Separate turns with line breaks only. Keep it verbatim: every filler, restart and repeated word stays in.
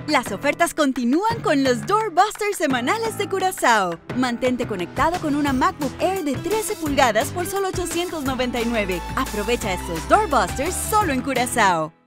Las ofertas continúan con los Doorbusters semanales de Curazao. Mantente conectado con una MacBook Air de trece pulgadas por solo ochocientos noventa y nueve. Aprovecha estos Doorbusters solo en Curazao.